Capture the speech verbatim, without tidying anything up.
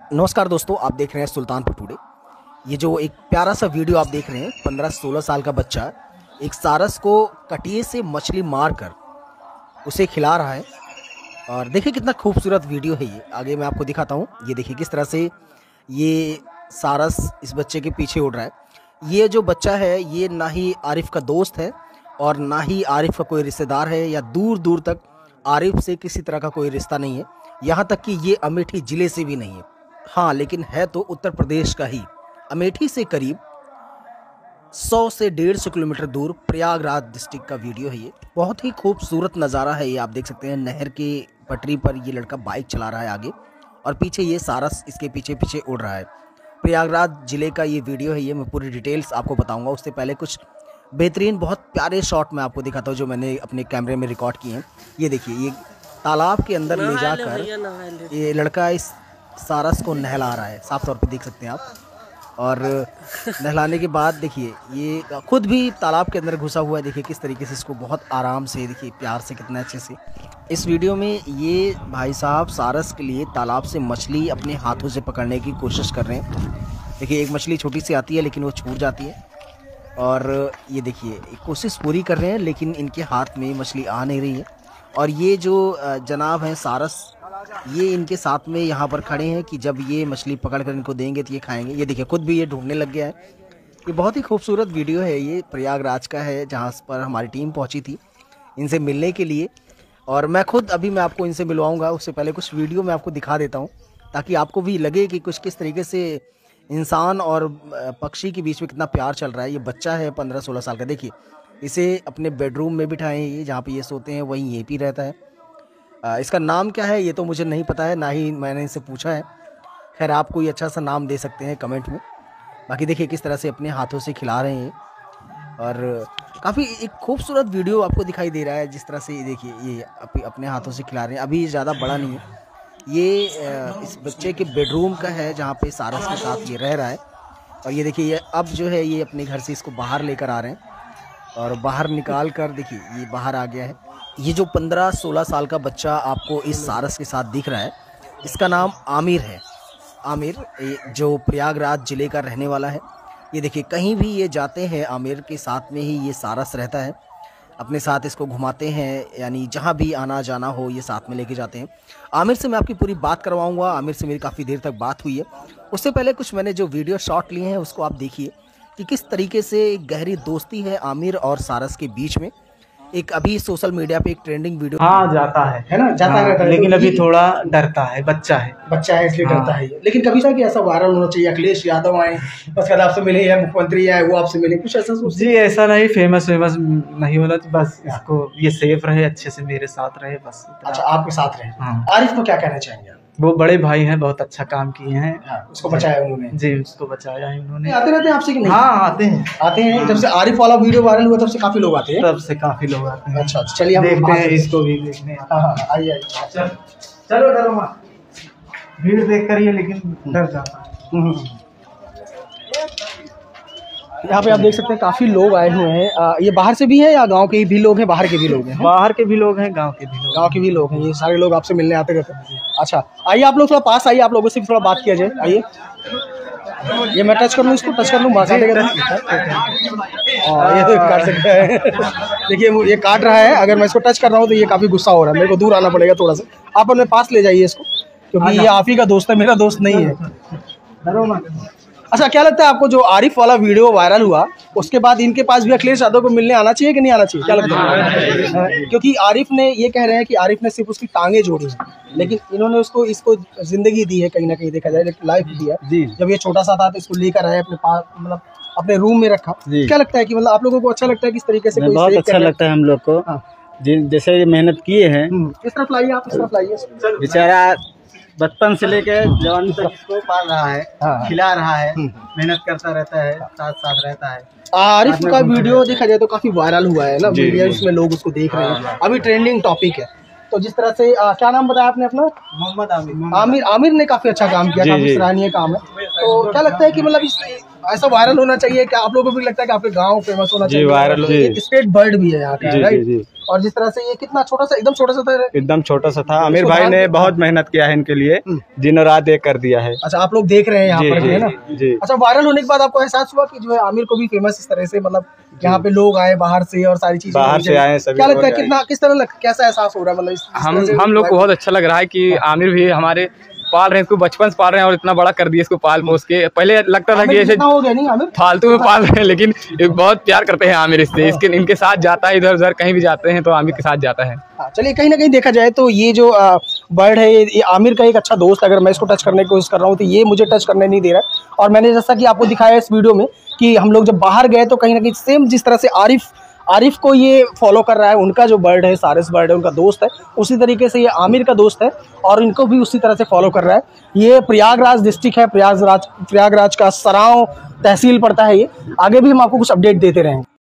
नमस्कार दोस्तों, आप देख रहे हैं सुल्तानपुर टुडे। ये जो एक प्यारा सा वीडियो आप देख रहे हैं, पंद्रह सोलह साल का बच्चा एक सारस को कटिए से मछली मारकर उसे खिला रहा है। और देखिए कितना खूबसूरत वीडियो है ये। आगे मैं आपको दिखाता हूँ। ये देखिए किस तरह से ये सारस इस बच्चे के पीछे उड़ रहा है। ये जो बच्चा है ये ना ही आरिफ का दोस्त है और ना ही आरिफ का कोई रिश्तेदार है, या दूर दूर तक आरिफ से किसी तरह का कोई रिश्ता नहीं है। यहाँ तक कि ये अमेठी ज़िले से भी नहीं है। हाँ, लेकिन है तो उत्तर प्रदेश का ही। अमेठी से करीब सौ से डेढ़ सौ किलोमीटर दूर प्रयागराज डिस्ट्रिक्ट का वीडियो है ये। बहुत ही खूबसूरत नज़ारा है ये। आप देख सकते हैं नहर के पटरी पर ये लड़का बाइक चला रहा है आगे, और पीछे ये सारस इसके पीछे पीछे उड़ रहा है। प्रयागराज ज़िले का ये वीडियो है ये। मैं पूरी डिटेल्स आपको बताऊंगा। उससे पहले कुछ बेहतरीन बहुत प्यारे शॉट मैं आपको दिखाता हूँ जो मैंने अपने कैमरे में रिकॉर्ड किए हैं। ये देखिए, ये तालाब के अंदर ले जाकर ये लड़का इस सारस को नहला रहा है, साफ तौर पे देख सकते हैं आप। और नहलाने के बाद देखिए ये खुद भी तालाब के अंदर घुसा हुआ है। देखिए किस तरीके से इसको बहुत आराम से, देखिए प्यार से, कितना अच्छे से। इस वीडियो में ये भाई साहब सारस के लिए तालाब से मछली अपने हाथों से पकड़ने की कोशिश कर रहे हैं। देखिए एक मछली छोटी सी आती है लेकिन वो छूट जाती है, और ये देखिए कोशिश पूरी कर रहे हैं लेकिन इनके हाथ में मछली आ नहीं रही है। और ये जो जनाब हैं सारस, ये इनके साथ में यहाँ पर खड़े हैं कि जब ये मछली पकड़ कर इनको देंगे तो ये खाएंगे। ये देखिए खुद भी ये ढूंढने लग गया है। ये बहुत ही खूबसूरत वीडियो है। ये प्रयागराज का है जहाँ पर हमारी टीम पहुँची थी इनसे मिलने के लिए, और मैं खुद अभी मैं आपको इनसे मिलवाऊँगा। उससे पहले कुछ वीडियो मैं आपको दिखा देता हूँ ताकि आपको भी लगे कि कुछ किस तरीके से इंसान और पक्षी के बीच में कितना प्यार चल रहा है। ये बच्चा है पंद्रह सोलह साल का। देखिए इसे अपने बेडरूम में बिठाएं, ये जहाँ पे ये सोते हैं वहीं ये भी रहता है। आ, इसका नाम क्या है ये तो मुझे नहीं पता है, ना ही मैंने इनसे पूछा है। खैर आप कोई अच्छा सा नाम दे सकते हैं कमेंट में। बाकी देखिए किस तरह से अपने हाथों से खिला रहे हैं, और काफ़ी एक खूबसूरत वीडियो आपको दिखाई दे रहा है। जिस तरह से देखिए ये अपने हाथों से खिला रहे हैं। अभी ज़्यादा बड़ा नहीं है ये, इस बच्चे के बेडरूम का है जहाँ पे सारस के साथ ये रह रहा है। और ये देखिए ये अब जो है ये अपने घर से इसको बाहर लेकर आ रहे हैं, और बाहर निकाल कर देखिए ये बाहर आ गया है। ये जो पंद्रह सोलह साल का बच्चा आपको इस सारस के साथ दिख रहा है, इसका नाम आमिर है। आमिर जो प्रयागराज ज़िले का रहने वाला है। ये देखिए कहीं भी ये जाते हैं आमिर के साथ में ही ये सारस रहता है, अपने साथ इसको घुमाते हैं, यानी जहाँ भी आना जाना हो ये साथ में लेके जाते हैं। आमिर से मैं आपकी पूरी बात करवाऊँगा। आमिर से मेरी काफ़ी देर तक बात हुई है। उससे पहले कुछ मैंने जो वीडियो शॉट लिए हैं उसको आप देखिए कि किस तरीके से गहरी दोस्ती है आमिर और सारस के बीच में। एक अभी सोशल मीडिया पे एक ट्रेंडिंग वीडियो हाँ जाता है है ना, जाता हाँ, है, लेकिन अभी थोड़ा डरता है। बच्चा है बच्चा है इसलिए हाँ। डरता है। लेकिन कभी सा कि ऐसा वायरल होना चाहिए, अखिलेश यादव आए उसके बाद आपसे मिले या मुख्यमंत्री आए वो आपसे मिले, कुछ ऐसा सोचते? जी ऐसा नहीं, फेमस फेमस नहीं होना तो बस इसको ये सेफ रहे, अच्छे से मेरे साथ रहे बस। अच्छा आपके साथ रहे। हाँ। आरिफ को क्या कहना चाहेंगे? वो बड़े भाई हैं, बहुत अच्छा काम किए हैं। हाँ, उसको बचाया उन्होंने। जी उसको बचाया है उन्होंने। आते रहते हैं आपसे कि नहीं? हाँ आते हैं आते हैं। जब से आरिफ वाला वीडियो वायरल हुआ तब से काफी लोग आते हैं। तब से काफी लोग आते हैं। अच्छा चलिए हम देखते बाहर हैं से- इसको भी देखने। हाँ हाँ आइए आइए। चल चलो डरो मत, भीड़ देख कर ये लेकिन डर जाता है। यहाँ पे आप देख सकते हैं काफी लोग आए हुए हैं। आ, ये बाहर से भी है या गांव के भी लोग हैं, बाहर के भी लोग हैं? बाहर के भी लोग हैं, गांव के भी लोग। गांव के भी लोग हैं। ये सारे लोग आपसे मिलने आते रहते हैं। अच्छा आइए आप लोग थोड़ा पास आइए, आप लोगों से भी थोड़ा बात किया जाए। आइए ये मैं टच कर लूँ, इसको टच कर लूँ, बात काटेगा ना? हाँ ये तो काट सकता है। देखिए वो ये काट रहा है। अगर मैं इसको टच कर रहा हूँ तो ये काफी गुस्सा हो रहा है। मेरे को दूर आना पड़ेगा थोड़ा सा। आप अपने पास ले जाइए इसको, क्योंकि ये आप ही का दोस्त है, मेरा दोस्त नहीं है। डरो मत। अच्छा क्या लगता है आपको जो आरिफ वाला वीडियो वायरल हुआ उसके बाद इनके पास भी अखिलेश यादव को मिलने आना चाहिए कि नहीं आना चाहिए? क्या लगता है? क्योंकि आरिफ ने ये कह रहे हैं कि आरिफ ने सिर्फ उसकी टांगे जोड़ी हैं, लेकिन इन्होंने उसको इसको जिंदगी दी है, कहीं ना कहीं देखा जाए लाइफ दी है। जब ये छोटा सा था तो इसको लेकर आए अपने पास, मतलब अपने रूम में रखा। क्या लगता है कि मतलब आप लोगों को अच्छा लगता है किस तरीके से? बहुत अच्छा लगता है हम लोग को। जैसे मेहनत किए हैं। इस तरफ लाइए, आप इस तरफ लाइए। बेचारा बचपन से लेके जवानी तक इसको पाल रहा है, हाँ। खिला रहा है, मेहनत करता रहता है, साथ साथ रहता है। आरिफ का वीडियो देखा जाए तो काफी वायरल हुआ है ना, मीडिया इसमें लोग उसको देख रहे हैं, अभी ट्रेंडिंग टॉपिक है। तो जिस तरह से आ, क्या नाम बताया आपने अपना? मोहम्मद आमिर। आमिर आमिर ने काफी अच्छा काम किया, काफी सराहनीय काम है। तो क्या लगता है कि मतलब इस ऐसा वायरल होना चाहिए। क्या आप लोगों को भी लगता है कि आपके गांव फेमस होना चाहिए? वायरल हो- एक स्टेट बर्ड भी है यहाँ का, जी, राइट? जी, जी। और जिस तरह से ये कितना छोटा सा, एकदम छोटा सा था। एकदम छोटा सा था। आमिर इसको भाई ध्यान ने से- बहुत मेहनत किया है इनके लिए, दिनों रात एक कर दिया है। अच्छा, आप लोग देख रहे हैं यहाँ जी, पर भी, जी, है ना? जी। अच्छा, वायरल होने के बाद आपको एहसास हुआ कि जो है आमिर को भी फेमस इस तरह से, मतलब यहाँ पे लोग आए बाहर से और सारी चीजें बाहर होनी से चाहिए। आए, सभी क्या लगता है लोग आए। कितना, किस तरह लग, कैसा एहसास हो रहा है? मतलब इस- इस हम तरह से हम लोग को बहुत अच्छा लग रहा है कि आमिर भी हमारे पाल रहे हैं, इसको बचपन से पाल रहे हैं और इतना बड़ा कर दिया इसको पाल पोस के। पहले लगता था कि आमिर ऐसे कितना हो गया नहीं आमिर? फालतू में पाल रहे हैं, लेकिन ये बहुत प्यार करते हैं आमिर इससे। इसके इनके साथ जाता है, इधर उधर कहीं भी जाते हैं तो आमिर के साथ जाता है। हाँ, चलिए, कहीं ना कहीं देखा जाए तो ये जो बर्ड है, ये आमिर का एक अच्छा दोस्त। अगर मैं इसको टच करने की कोशिश कर रहा हूँ तो ये मुझे टच करने नहीं दे रहा है। और मैंने जैसा कि आपको दिखाया इस वीडियो में कि हम लोग जब बाहर गए तो कहीं ना कहीं सेम जिस तरह से आरिफ आरिफ को ये फॉलो कर रहा है, उनका जो बर्ड है, सारस बर्ड है, उनका दोस्त है, उसी तरीके से ये आमिर का दोस्त है और इनको भी उसी तरह से फॉलो कर रहा है। ये प्रयागराज डिस्ट्रिक्ट है, प्रयागराज प्रयागराज का सरांव तहसील पड़ता है ये। आगे भी हम आपको कुछ अपडेट देते रहेंगे।